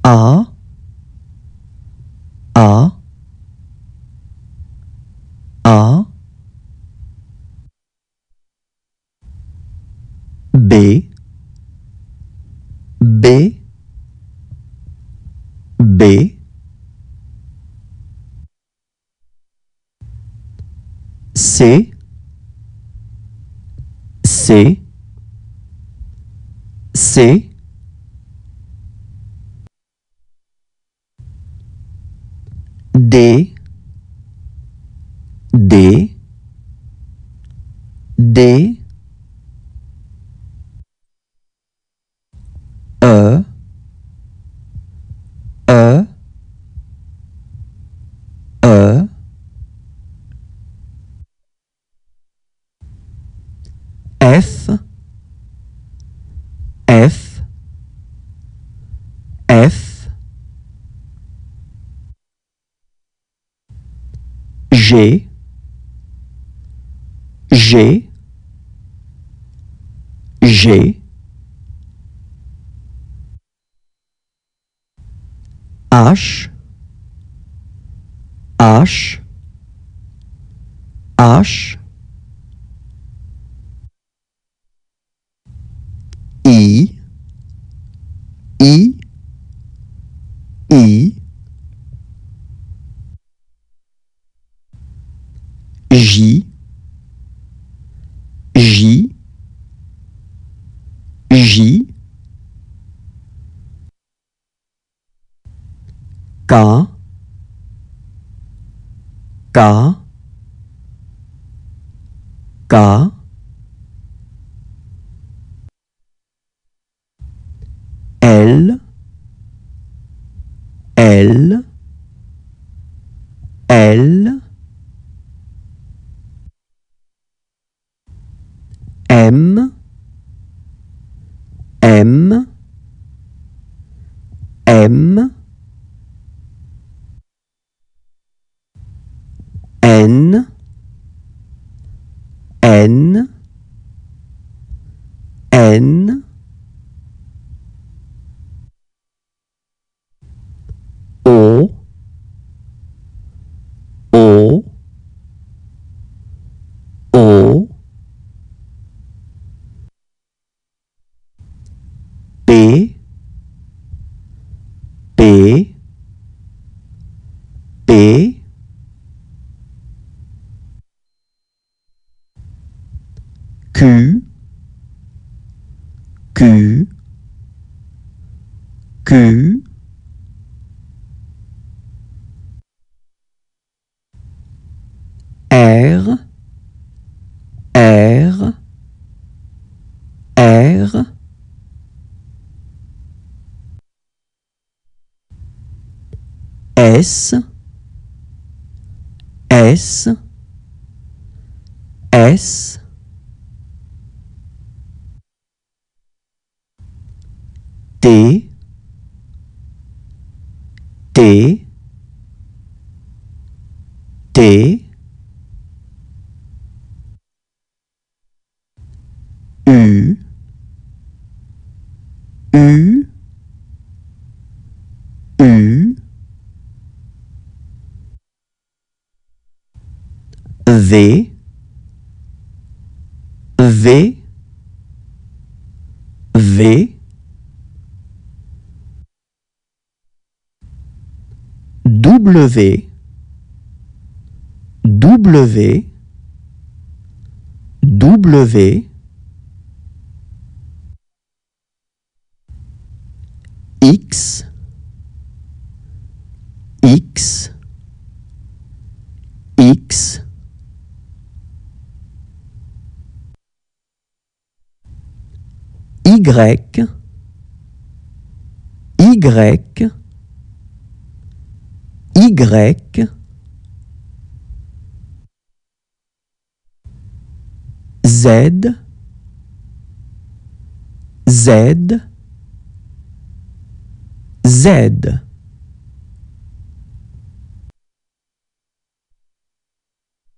A, A, A, B, B, B, C, C, C, D, D, D, E, E, E, F, F, F, G, G, G, H, H, H, I, I, I, J, J, J, K, K, K, L, L, L, M, M, M, N, N, N, O, O, O, P, P, P, Q, Q, Q, R, R, R, S, S, S, T, T, T, U, U, U, V, V, V, W, W, W, X, X, X, Y, Y, Y, Z, Z, Z.